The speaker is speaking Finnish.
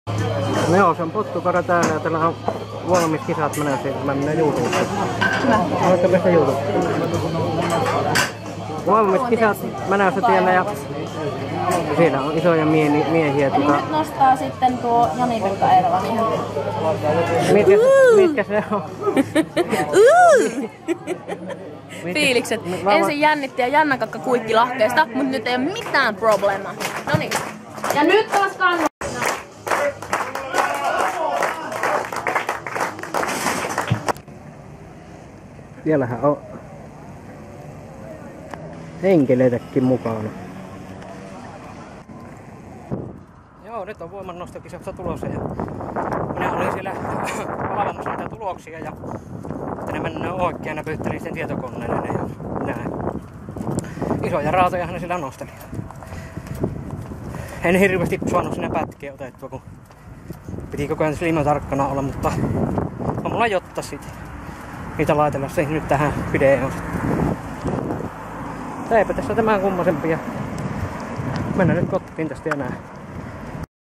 No joo, se on pottukara täällä ja täällä on valmis kisat menossa. Mä menen YouTubeen. Hyvä. Haluatko päästä YouTubeen? Valmis kisat menossa tiellä ja siellä on isoja miehiä. Niin nyt nostaa sitten tuo Jani-Pekka Eerola ihan. Mitkä se on? Fiilikset. Ensin jännitti ja Janna-kakka kuitti lahkeesta, mutta nyt ei ole mitään probleemaa. Noniin. Ja nyt taas kannu. Siellähän on henkeleitäkin mukana. Joo, nyt on voimannostokisassa tulossa ja minä olin siellä valvomassa näitä tuloksia ja sitten ne mennään oikein ja pyyttelin sen tietokoneelle ja näin. Isoja raatojahan ne sillä nosteli. En hirveästi saanut sinne pätkiä otettua, kun piti koko ajan silmä tarkkana olla, mutta on mulla jotta sitten niitä laitella se nyt tähän videoon. Eipä tässä tämän kummosempia. Mennään nyt kotiin tästä ja näin.